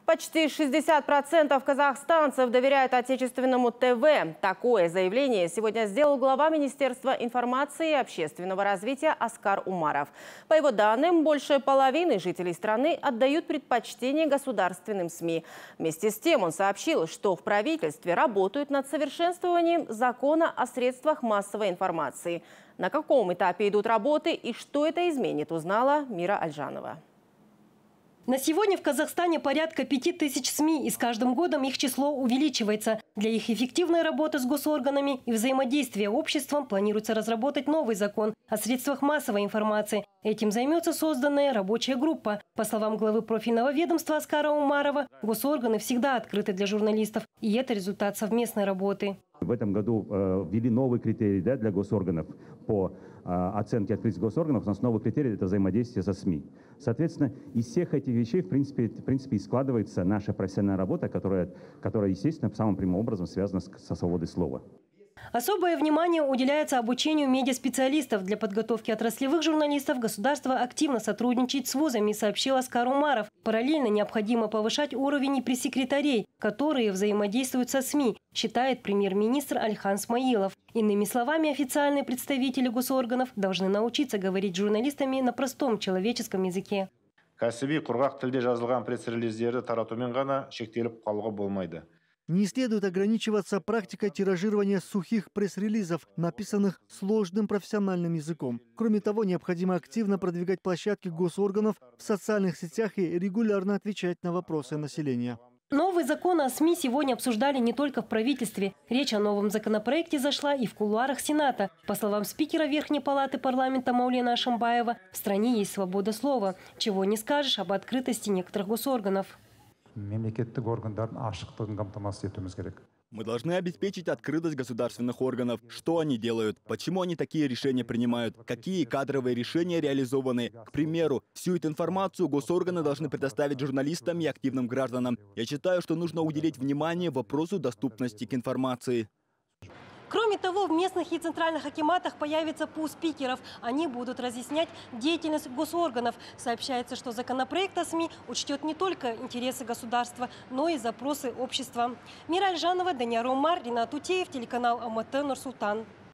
Почти 60% казахстанцев доверяют отечественному ТВ. Такое заявление сегодня сделал глава Министерства информации и общественного развития Аскар Умаров. По его данным, больше половины жителей страны отдают предпочтение государственным СМИ. Вместе с тем он сообщил, что в правительстве работают над совершенствованием закона о средствах массовой информации. На каком этапе идут работы и что это изменит, узнала Мира Альжанова. На сегодня в Казахстане порядка 5000 СМИ, и с каждым годом их число увеличивается. Для их эффективной работы с госорганами и взаимодействия обществом планируется разработать новый закон о средствах массовой информации. Этим займется созданная рабочая группа. По словам главы профильного ведомства Аскара Умарова, госорганы всегда открыты для журналистов, и это результат совместной работы. В этом году ввели новые критерии для госорганов по оценке открытия госорганов. У нас новый критерий – это взаимодействие со СМИ. Соответственно, из всех этих вещей, в принципе и складывается наша профессиональная работа, которая естественно, самым прямым образом связана со свободой слова. Особое внимание уделяется обучению медиаспециалистов. Для подготовки отраслевых журналистов государство активно сотрудничает с вузами, сообщил Аскар Умаров. Параллельно необходимо повышать уровень и пресс-секретарей, которые взаимодействуют со СМИ, считает премьер-министр Альхан Смаилов. Иными словами, официальные представители госорганов должны научиться говорить с журналистами на простом человеческом языке. Кәсіби құрғақ тілде жазылған пресс-релиздерді таратумен ғана шектеліп қалуға болмайды. Не следует ограничиваться практикой тиражирования сухих пресс-релизов, написанных сложным профессиональным языком. Кроме того, необходимо активно продвигать площадки госорганов в социальных сетях и регулярно отвечать на вопросы населения. Новый закон о СМИ сегодня обсуждали не только в правительстве. Речь о новом законопроекте зашла и в кулуарах Сената. По словам спикера Верхней палаты парламента Маулена Ашамбаева, в стране есть свобода слова. Чего не скажешь об открытости некоторых госорганов. Мы должны обеспечить открытость государственных органов. Что они делают? Почему они такие решения принимают? Какие кадровые решения реализованы? К примеру, всю эту информацию госорганы должны предоставить журналистам и активным гражданам. Я считаю, что нужно уделить внимание вопросу доступности к информации. Кроме того, в местных и центральных акиматах появится пул спикеров. Они будут разъяснять деятельность госорганов. Сообщается, что законопроект о СМИ учтет не только интересы государства, но и запросы общества. Мира Альжанова, Данияр Умар, Ринат Утеев, телеканал АМТ, Нур-Султан.